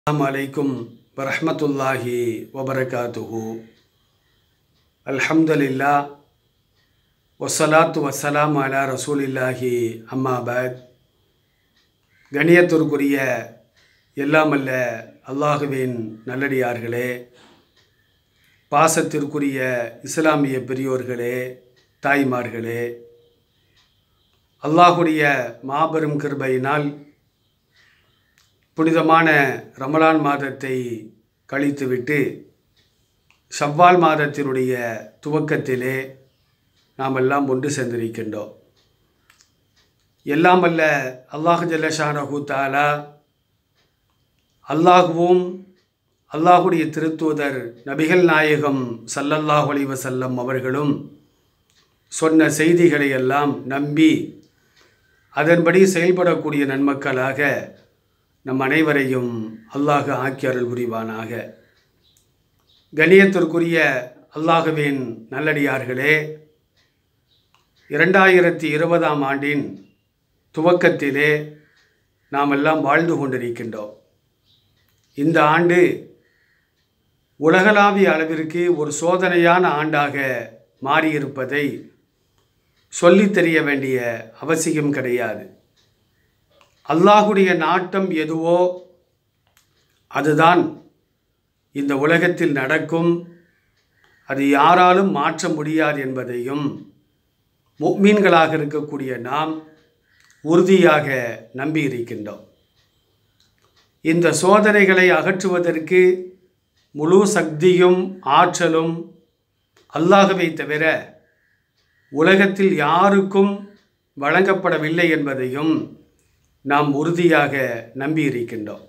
अस्सलामुअलैकुम वरहमतुल्लाहि वबरकातुहु। अल्हम्दुलिल्लाह वस्सलातु वस्सलामु अला रसूलिल्लाहि अम्मा बाद। கண்ணியத்திற்குரிய எல்லாமல்ல அல்லாஹுவின் நல்லடியார்களே, பாசத்திற்குரிய இஸ்லாமிய பெரியோர்களே, தாய்மார்களே, அல்லாஹுடைய மாபெரும் கிருபையினால் புனிதமான ரமலான் மாதத்தை கழித்துவிட்டு ஷவ்வால் மாதத்தினுடைய துவக்கத்திலே நாம் எல்லாம் ஒன்று சேர்ந்திருக்கின்றோம். எல்லாம் வல்ல அல்லாஹ் ஜல்லஷானஹு தஆலா அல்லாஹுவும் அல்லாஹுடைய திருத்தூதர் நபிகள் நாயகம் ஸல்லல்லாஹு அலைஹி வஸல்லம் அவர்களும் சொன்ன செய்திகளை எல்லாம் நம்பி அதன்படி செயல்படக்கூடிய நன்மக்களாக நம் அனைவரையும் அல்லாஹ் ஆக்கி அருள் புரிவானாக. கண்ணியத்திற்குரிய அல்லாஹுவின் நல்லடியார்களே, 2020ஆம் ஆண்டின் துவக்கத்திலே நாம் எல்லாம் வாழ்ந்து கொண்டிருக்கின்றோம். இந்த ஆண்டு உலகளாவிய அளவிற்கு ஒரு சோதனையான ஆண்டாக மாறியிருப்பதை சொல்லித் தெரிய வேண்டிய அவசியம் கிடையாது. அல்லாஹுடைய நாட்டம் எதுவோ அதுதான் இந்த உலகத்தில் நடக்கும், அது யாராலும் மாற்ற முடியாது என்பதையும் முஃமின்களாக இருக்கக்கூடிய நாம் உறுதியாக நம்பியிருக்கின்றோம். இந்த சோதனைகளை அகற்றுவதற்கு முழு சக்தியும் ஆற்றலும் அல்லாஹ்வை தவிர உலகத்தில் யாருக்கும் வழங்கப்படவில்லை என்பதையும் நாம் உறுதியாக நம்பியிருக்கின்றோம்.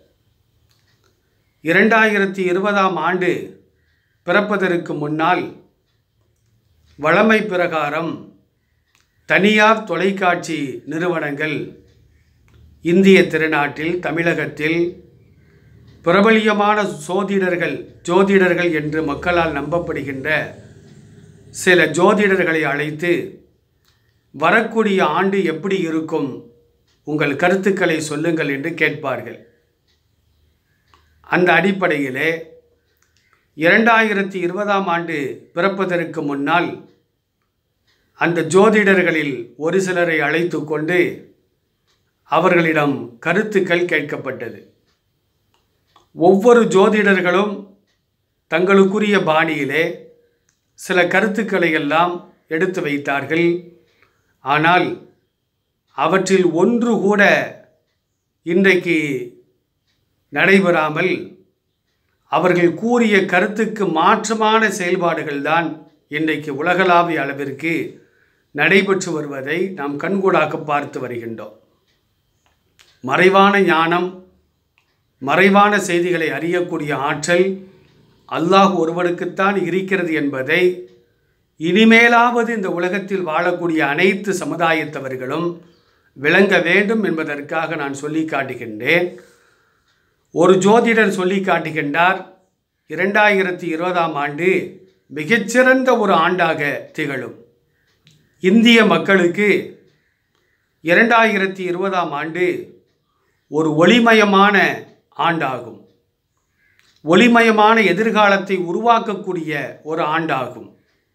2020ஆம் ஆண்டு பிறப்பதற்கு முன்னால் வழமை பிரகாரம் தனியார் தொலைக்காட்சி நிறுவனங்கள் இந்திய திருநாட்டில் தமிழகத்தில் பிரபலியமான ஜோதிடர்கள் என்று மக்களால் நம்பப்படுகின்ற சில ஜோதிடர்களை அழைத்து வரக்கூடிய ஆண்டு எப்படி இருக்கும், உங்கள் கருத்துக்களை சொல்லுங்கள் என்று கேட்பார்கள். அந்த அடிப்படையிலே 2020ஆம் ஆண்டு பிறப்பதற்கு முன்னால் அந்த ஜோதிடர்களில் ஒரு சிலரை அழைத்து கொண்டு அவர்களிடம் கருத்துக்கள் கேட்கப்பட்டது. ஒவ்வொரு ஜோதிடர்களும் தங்களுக்குரிய பாணியிலே சில கருத்துக்களை எல்லாம் எடுத்து வைத்தார்கள். ஆனால் அவற்றில் ஒன்று கூட இன்றைக்கு நடைபெறாமல் அவர்கள் கூறிய கருத்துக்கு மாற்றமான செயல்பாடுகள்தான் இன்றைக்கு உலகளாவிய அளவிற்கு நடைபெற்று வருவதை நாம் கண்கூடாக பார்த்து வருகின்றோம். மறைவான ஞானம், மறைவான செய்திகளை அறியக்கூடிய ஆற்றல் அல்லாஹ் ஒருவனுக்குத்தான் இருக்கிறது என்பதை இனிமேலாவது இந்த உலகத்தில் வாழக்கூடிய அனைத்து சமுதாயத்தவர்களும் விளங்க வேண்டும் என்பதற்காக நான் சொல்லி காட்டுகின்றேன். ஒரு ஜோதிடர் சொல்லி காட்டுகின்றார், 2020ஆம் ஆண்டு மிகச்சிறந்த ஒரு ஆண்டாக திகழும். இந்திய மக்களுக்கு 2020ஆம் ஆண்டு ஒரு ஒளிமயமான ஆண்டாகும், ஒளிமயமான எதிர்காலத்தை உருவாக்கக்கூடிய ஒரு ஆண்டாகும்.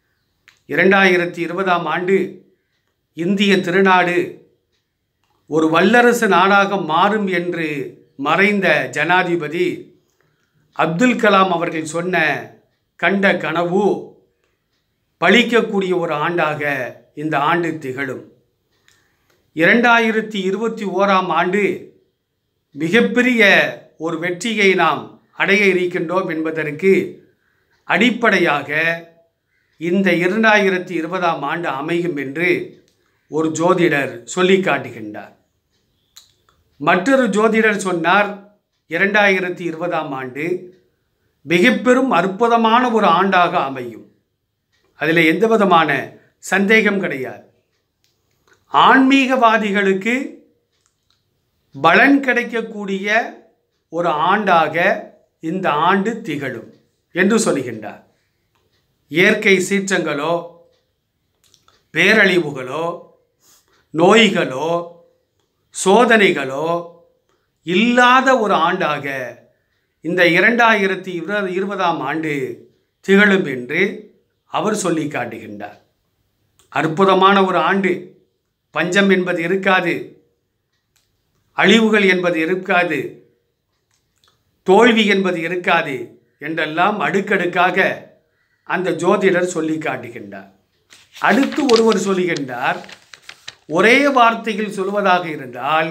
2020ஆம் ஆண்டு இந்திய திருநாடு ஒரு வல்லரசு நாடாக மாறும் என்று மறைந்த ஜனாதிபதி அப்துல் கலாம் அவர்கள் கண்ட கனவு பலிக்கக்கூடிய ஒரு ஆண்டாக இந்த ஆண்டு திகழும். 2021ஆம் ஆண்டு மிகப்பெரிய ஒரு வெற்றியை நாம் அடைய இருக்கின்றோம் என்பதற்கு அடிப்படையாக இந்த 2020ஆம் ஆண்டு அமையும் என்று ஒரு ஜோதிடர் சொல்லி காட்டுகின்றார். மற்றொரு ஜோதிடர் சொன்னார், 2020ஆம் ஆண்டு மிக பெரும் அற்புதமான ஒரு ஆண்டாக அமையும். அதில் எந்த விதமான சந்தேகம் கிடையாது. ஆன்மீகவாதிகளுக்கு பலன் கிடைக்கக்கூடிய ஒரு ஆண்டாக இந்த ஆண்டு திகழும் என்று சொல்கின்றார். இயற்கை சீற்றங்களோ, பேரழிவுகளோ, நோய்களோ, சோதனைகளோ இல்லாத ஒரு ஆண்டாக இந்த 2020ஆம் ஆண்டு திகழும் என்று அவர் சொல்லி காட்டுகின்றார். அற்புதமான ஒரு ஆண்டு. பஞ்சம் என்பது இருக்காது, அழிவுகள் என்பது இருக்காது, தோல்வி என்பது இருக்காது என்றெல்லாம் அடுக்கடுக்காக அந்த ஜோதிடர் சொல்லி காட்டுகின்றார். அடுத்து ஒருவர் சொல்லுகின்றார், ஒரே வார்த்தையில் சொல்வதாக இருந்தால்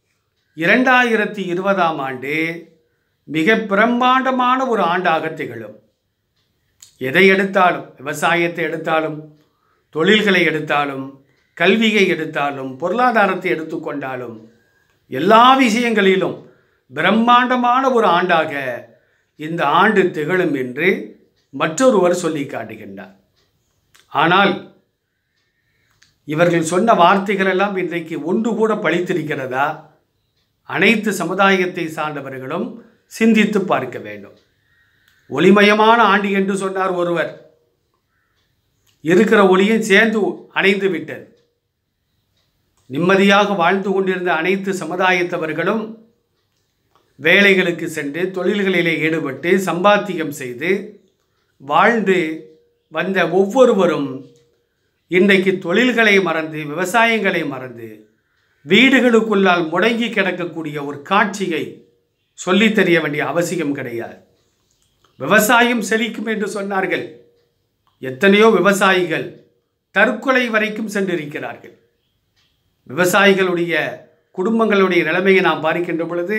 2020ஆம் ஆண்டு மிக பிரம்மாண்டமான ஒரு ஆண்டாக திகழும். எதை எடுத்தாலும், விவசாயத்தை எடுத்தாலும், தொழில்களை எடுத்தாலும், கல்வியை எடுத்தாலும், பொருளாதாரத்தை எடுத்துக்கொண்டாலும், எல்லா விஷயங்களிலும் பிரம்மாண்டமான ஒரு ஆண்டாக இந்த ஆண்டு திகழும் என்று மற்றொருவர் சொல்லி காட்டுகின்றார். ஆனால் இவர்கள் சொன்ன வார்த்தைகள் எல்லாம் இன்றைக்கு ஒன்று கூட பழித்திருக்கிறதா? அனைத்து சமுதாயத்தை சார்ந்தவர்களும் சிந்தித்து பார்க்க வேண்டும். ஒளிமயமான ஆண்டு என்று சொன்னார் ஒருவர். இருக்கிற ஒளியும் சேர்ந்து அணைந்து விட்டது. நிம்மதியாக வாழ்ந்து கொண்டிருந்த அனைத்து சமுதாயத்தவர்களும் வேலைகளுக்கு சென்று தொழில்களிலே ஈடுபட்டு சம்பாத்தியம் செய்து வாழ்ந்து வந்த ஒவ்வொருவரும் இன்றைக்கு தொழில்களை மறந்து, விவசாயங்களை மறந்து, வீடுகளுக்குள்ளால் முடங்கி கிடக்கக்கூடிய ஒரு காட்சியை சொல்லித் தெரிய வேண்டிய அவசியம் கிடையாது. விவசாயம் செழிக்கும் என்று சொன்னார்கள். எத்தனையோ விவசாயிகள் தற்கொலை வரைக்கும் சென்றிருக்கிறார்கள். விவசாயிகளுடைய குடும்பங்களுடைய நிலைமையை நாம் பார்க்கின்ற பொழுது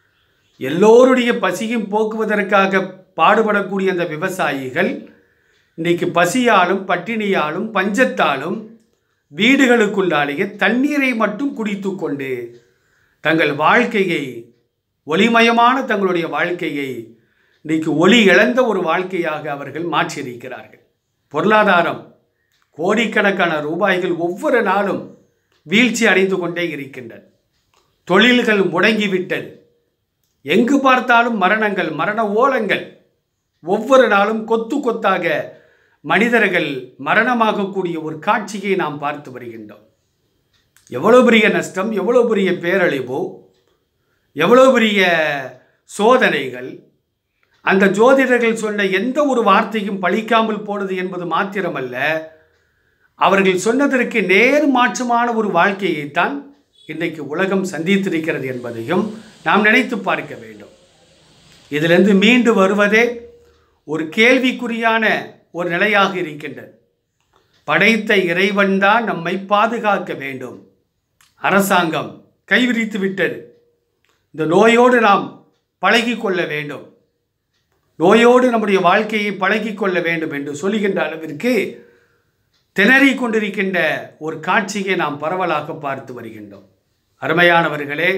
எல்லோருடைய பசியும் போக்குவதற்காக பாடுபடக்கூடிய அந்த விவசாயிகள் இன்றைக்கு பசியாலும், பட்டினியாலும், பஞ்சத்தாலும் வீடுகளுக்குள்ளாலேயே தண்ணீரை மட்டும் குடித்து கொண்டு தங்கள் வாழ்க்கையை, ஒளிமயமான தங்களுடைய வாழ்க்கையை இன்றைக்கு ஒளி இழந்த ஒரு வாழ்க்கையாக அவர்கள் மாற்றியிருக்கிறார்கள். பொருளாதாரம் கோடிக்கணக்கான ரூபாய்கள் ஒவ்வொரு நாளும் வீழ்ச்சி அடைந்து கொண்டே இருக்கின்றன. தொழில்கள் முடங்கிவிட்டது. எங்கு பார்த்தாலும் மரணங்கள், மரண ஓலங்கள். ஒவ்வொரு நாளும் கொத்து கொத்தாக மனிதர்கள் மரணமாகக்கூடிய ஒரு காட்சியை நாம் பார்த்து வருகின்றோம். எவ்வளோ பெரிய நஷ்டம், எவ்வளோ பெரிய பேரழிவு, எவ்வளோ பெரிய சோதனைகள். அந்த ஜோதிடர்கள் சொன்ன எந்த ஒரு வார்த்தையும் பழிக்காமல் போனது என்பது மாத்திரமல்ல, அவர்கள் சொன்னதற்கு நேர் மாற்றமான ஒரு வாழ்க்கையைத்தான் இன்றைக்கு உலகம் சந்தித்திருக்கிறது என்பதையும் நாம் நினைத்து பார்க்க வேண்டும். இதிலிருந்து மீண்டு வருவதே ஒரு கேள்விக்குறியான ஒரு நிலையாக இருக்கின்றது. படைத்த இறைவன் தான் நம்மை பாதுகாக்க வேண்டும். அரசாங்கம் கைவிரித்து விட்டது. இந்த நோயோடு நாம் பழகி கொள்ள வேண்டும், நோயோடு நம்முடைய வாழ்க்கையை பழகி கொள்ள வேண்டும் என்று சொல்லுகின்ற அளவிற்கு திணறி கொண்டிருக்கின்ற ஒரு காட்சியை நாம் பரவலாக பார்த்து வருகின்றோம். அருமையானவர்களே,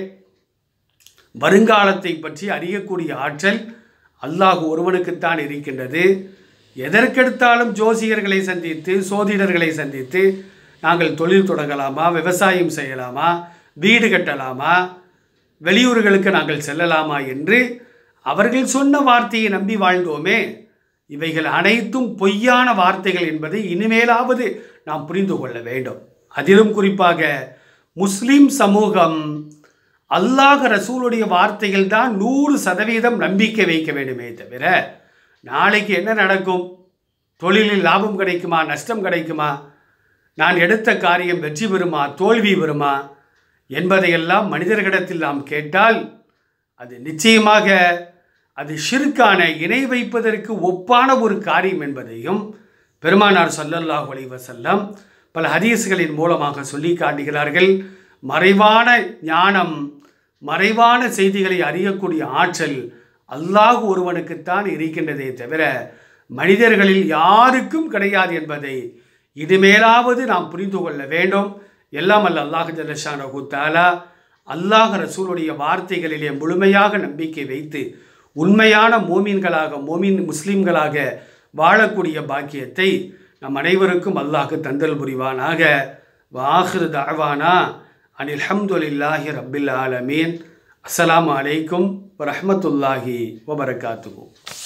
வருங்காலத்தை பற்றி அறியக்கூடிய ஆற்றல் அல்லாஹ் ஒருவனுக்குத்தான் இருக்கின்றது. எதற்கெடுத்தாலும் ஜோசியர்களை சந்தித்து, சோதிடர்களை சந்தித்து நாங்கள் தொழில் தொடங்கலாமா, விவசாயம் செய்யலாமா, வீடு கட்டலாமா, வெளியூர்களுக்கு நாங்கள் செல்லலாமா என்று அவர்கள் சொன்ன வார்த்தையை நம்பி வாழ்ந்தோமே. இவைகள் அனைத்தும் பொய்யான வார்த்தைகள் என்பதை இனிமேலாவது நாம் புரிந்து கொள்ள வேண்டும். அதிலும் குறிப்பாக முஸ்லிம் சமூகம் அல்லாஹ் ரசூலுடைய வார்த்தைகள் தான் 100% நம்பிக்கை வைக்க வேண்டுமே தவிர, நாளைக்கு என்ன நடக்கும், தொழிலில் லாபம் கிடைக்குமா, நஷ்டம் கிடைக்குமா, நான் எடுத்த காரியம் வெற்றி பெறுமா, தோல்வி பெறுமா என்பதையெல்லாம் மனிதர்களிடத்தில் நாம் கேட்டால் அது நிச்சயமாக அது ஷிர்கான, இணை வைப்பதற்கு ஒப்பான ஒரு காரியம் என்பதையும் பெருமானார் ஸல்லல்லாஹு அலைஹி வஸல்லம் பல ஹதீஸ்களின் மூலமாக சொல்லி காட்டுகிறார்கள். மறைவான ஞானம், மறைவான செய்திகளை அறியக்கூடிய ஆற்றல் அல்லாஹ் ஒருவனுக்குத்தான் இருக்கின்றதே தவிர மனிதர்களில் யாருக்கும் கிடையாது என்பதை இனிமேலாவது நாம் புரிந்து கொள்ள வேண்டும். எல்லாம் அல்ல அல்லாஹ் ஜல்ல ஷானஹு தஆலா அல்லாஹ் ரசூலுடைய வார்த்தைகளிலே முழுமையாக நம்பிக்கை வைத்து உண்மையான மோமீன்களாக, முஸ்லீம்களாக வாழக்கூடிய பாக்கியத்தை நம் அனைவருக்கும் அல்லாஹ் தந்தல் புரிவானாக. வாஹிரு தஅவானா அனில் ஹம்துலில்லாஹி ரப்பில் ஆலமீன். அஸ்ஸலாமு அலைக்கும் வரஹ்மத்துல்லாஹி வபரகாத்துஹு.